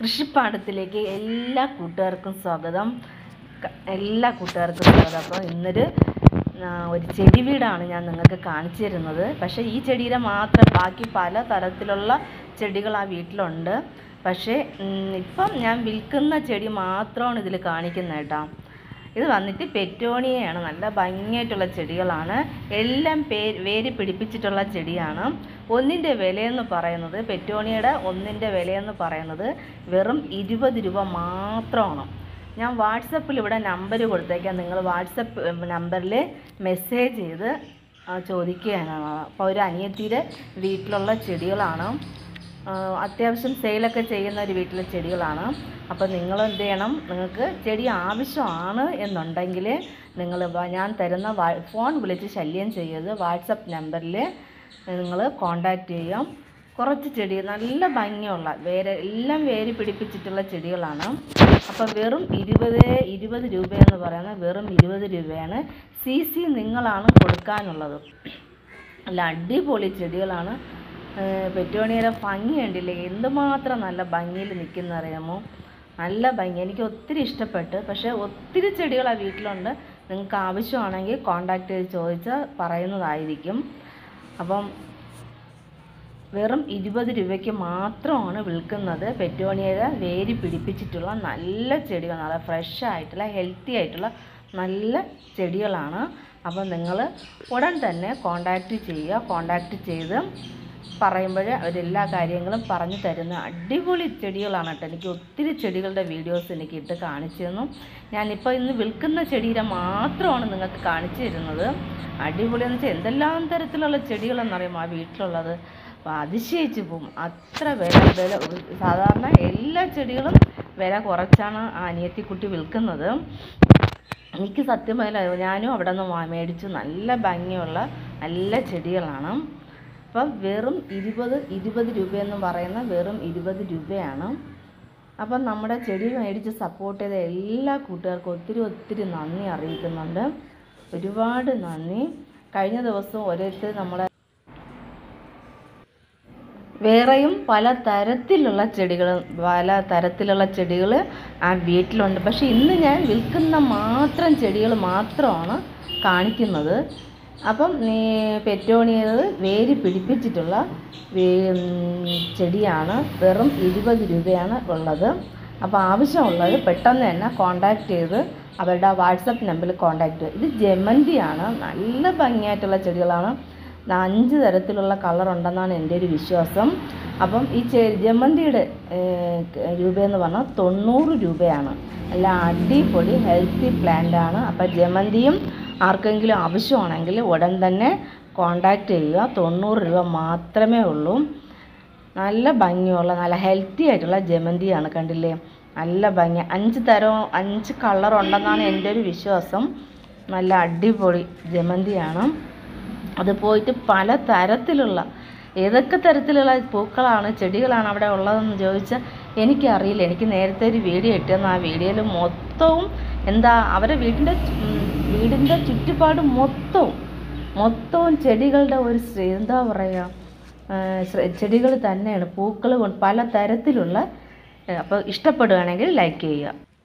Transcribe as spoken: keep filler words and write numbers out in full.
കൃഷിപ്പാടത്തിലേക്ക് എല്ലാ കൂട്ടുകാർക്കും സ്വാഗതം. എല്ലാ കൂട്ടുകാർക്കും സ്വാഗതം. അപ്പോൾ ഇന്നൊരു ഒരു ചെടി വീടാണ് ഞാൻ നിങ്ങൾക്ക് കാണിച്ചു തരുന്നത്. പക്ഷേ ഈ ചെടിയുടെ മാത്രം ബാക്കി പല തരത്തിലുള്ള ചെടികൾ ആ വീട്ടിലുണ്ട്. പക്ഷേ ഇപ്പം ഞാൻ വിൽക്കുന്ന ചെടി മാത്രമാണ് ഇതിൽ കാണിക്കുന്നത് കേട്ടോ. ഇത് വന്നിട്ട് പെറ്റോണിയയാണ്. നല്ല ഭംഗിയായിട്ടുള്ള ചെടികളാണ്. എല്ലാം പേ വേര് പിടിപ്പിച്ചിട്ടുള്ള ചെടിയാണ്. ഒന്നിൻ്റെ വിലയെന്ന് പറയുന്നത് പെറ്റോണിയയുടെ ഒന്നിൻ്റെ വിലയെന്ന് പറയുന്നത് വെറും ഇരുപത് രൂപ മാത്രമാണ്. ഞാൻ വാട്സപ്പിൽ ഇവിടെ നമ്പർ കൊടുത്തേക്കാം. നിങ്ങൾ വാട്സപ്പ് നമ്പറിൽ മെസ്സേജ് ചെയ്ത് ചോദിക്കുകയാണ്. അപ്പോൾ ഒരു അനിയത്തിയുടെ വീട്ടിലുള്ള ചെടികളാണ്. അത്യാവശ്യം സെയിലൊക്കെ ചെയ്യുന്ന ഒരു വീട്ടിലെ ചെടികളാണ്. അപ്പോൾ നിങ്ങൾ എന്ത് ചെയ്യണം, നിങ്ങൾക്ക് ചെടി ആവശ്യമാണ് എന്നുണ്ടെങ്കിൽ നിങ്ങൾ ഞാൻ തരുന്ന ഫോൺ വിളിച്ച് ശല്യം ചെയ്യരുത്. വാട്സപ്പ് നമ്പറിൽ നിങ്ങൾ കോണ്ടാക്റ്റ് ചെയ്യാം. കുറച്ച് ചെടി നല്ല ഭംഗിയുള്ള വേര് എല്ലാം വേര് പിടിപ്പിച്ചിട്ടുള്ള ചെടികളാണ്. അപ്പോൾ വെറും ഇരുപത് ഇരുപത് രൂപയെന്ന് പറയുന്നത് വെറും ഇരുപത് രൂപയാണ്. സി സി നിങ്ങളാണ് കൊടുക്കാനുള്ളത്. നല്ല അടിപൊളി ചെടികളാണ്. പെറ്റോണിയയുടെ ഭംഗി കണ്ടില്ലേ, എന്തുമാത്രം നല്ല ഭംഗിയിൽ നിൽക്കുന്ന അറിയാമോ. നല്ല ഭംഗി, എനിക്ക് ഒത്തിരി ഇഷ്ടപ്പെട്ട്. പക്ഷേ ഒത്തിരി ചെടികൾ ആ വീട്ടിലുണ്ട്. നിങ്ങൾക്ക് ആവശ്യമാണെങ്കിൽ കോണ്ടാക്ട് ചെയ്ത് ചോദിച്ചാൽ പറയുന്നതായിരിക്കും. അപ്പം വെറും ഇരുപത് രൂപയ്ക്ക് മാത്രമാണ് വിൽക്കുന്നത്. പെറ്റോണിയയുടെ വേര് പിടിപ്പിച്ചിട്ടുള്ള നല്ല ചെടികൾ, നല്ല ഫ്രഷ് ആയിട്ടുള്ള ഹെൽത്തി ആയിട്ടുള്ള നല്ല ചെടികളാണ്. അപ്പം നിങ്ങൾ ഉടൻ തന്നെ കോണ്ടാക്ട് ചെയ്യുക. കോണ്ടാക്ട് ചെയ്ത് പറയുമ്പോൾ അവരെല്ലാ കാര്യങ്ങളും പറഞ്ഞു തരുന്ന അടിപൊളി ചെടികളാണ് കേട്ടോ. എനിക്ക് ഒത്തിരി ചെടികളുടെ വീഡിയോസ് എനിക്ക് ഇട്ട് കാണിച്ചു തന്നു. ഞാനിപ്പോൾ ഇന്ന് വിൽക്കുന്ന ചെടിയുടെ മാത്രമാണ് നിങ്ങൾക്ക് കാണിച്ചു തരുന്നത്. അടിപൊളിയെന്ന് വെച്ചാൽ എന്തെല്ലാം തരത്തിലുള്ള ചെടികളെന്നറിയാമോ ആ വീട്ടിലുള്ളത്. അപ്പോൾ അതിശയിച്ച് പോവും. അത്ര വില വില സാധാരണ എല്ലാ ചെടികളും വില കുറച്ചാണ് ആ അനിയത്തിക്കുട്ടി വിൽക്കുന്നത്. എനിക്ക് സത്യമായില്ല, ഞാനും അവിടെ നിന്ന് മേടിച്ചു. നല്ല ഭംഗിയുള്ള നല്ല ചെടികളാണ്. അപ്പം വെറും ഇരുപത് ഇരുപത് രൂപയെന്ന് പറയുന്ന വെറും ഇരുപത് രൂപയാണ്. അപ്പം നമ്മുടെ ചെടി മേടിച്ച് സപ്പോർട്ട് ചെയ്ത എല്ലാ കൂട്ടുകാർക്കും ഒത്തിരി ഒത്തിരി നന്ദി അറിയിക്കുന്നുണ്ട്. ഒരുപാട് നന്ദി. കഴിഞ്ഞ ദിവസം ഓരോരുത്തർ നമ്മളെ വേറെയും പല തരത്തിലുള്ള ചെടികൾ പല തരത്തിലുള്ള ചെടികൾ ആ വീട്ടിലുണ്ട്. പക്ഷേ ഇന്ന് ഞാൻ വിൽക്കുന്ന മാത്രം ചെടികൾ മാത്രമാണ് കാണിക്കുന്നത്. അപ്പം പെറ്റോണിയത് വേര് പിടിപ്പിച്ചിട്ടുള്ള ചെടിയാണ്. വെറും ഇരുപത് രൂപയാണ് ഉള്ളത്. അപ്പോൾ ആവശ്യമുള്ളത് പെട്ടെന്ന് തന്നെ കോണ്ടാക്ട് ചെയ്ത് അവരുടെ വാട്സപ്പ് നമ്പറിൽ കോണ്ടാക്ട് ചെയ്ത്. ഇത് ജമന്തിയാണ്. നല്ല ഭംഗിയായിട്ടുള്ള ചെടികളാണ്. അഞ്ച് തരത്തിലുള്ള കളറുണ്ടെന്നാണ് എൻ്റെ ഒരു വിശ്വാസം. അപ്പം ഈ ചെ ജമന്തിയുടെ രൂപയെന്ന് പറഞ്ഞാൽ തൊണ്ണൂറ് രൂപയാണ്. നല്ല അടിപൊളി ഹെൽത്തി പ്ലാന്റാണ്. അപ്പം ജമന്തിയും ആർക്കെങ്കിലും ആവശ്യമാണെങ്കിൽ ഉടൻ തന്നെ കോണ്ടാക്റ്റ് ചെയ്യുക. തൊണ്ണൂറ് രൂപ മാത്രമേ ഉള്ളൂ. നല്ല ഭംഗിയുള്ള നല്ല ഹെൽത്തി ആയിട്ടുള്ള ജമന്തിയാണ്. കണ്ടില്ലേ, നല്ല ഭംഗി. അഞ്ച് തരം അഞ്ച് കളറുണ്ടെന്നാണ് എൻ്റെ ഒരു വിശ്വാസം. നല്ല അടിപൊളി ജമന്തിയാണ്. അത് പോയിട്ട് പല തരത്തിലുള്ള ഏതൊക്കെ തരത്തിലുള്ള പൂക്കളാണ് ചെടികളാണ് അവിടെ ഉള്ളതെന്ന് ചോദിച്ചാൽ എനിക്കറിയില്ല. എനിക്ക് നേരത്തെ ഒരു വീഡിയോ ഇട്ടെന്ന് ആ വീഡിയോയിൽ മൊത്തവും എന്താ അവരുടെ വീടിൻ്റെ വീടിൻ്റെ ചുറ്റുപാട് മൊത്തവും മൊത്തവും ചെടികളുടെ ഒരു എന്താ പറയുക ചെടികൾ തന്നെയാണ്. പൂക്കൾ കൊണ്ട് പല തരത്തിലുള്ള. അപ്പോൾ ഇഷ്ടപ്പെടുകയാണെങ്കിൽ ലൈക്ക് ചെയ്യുക.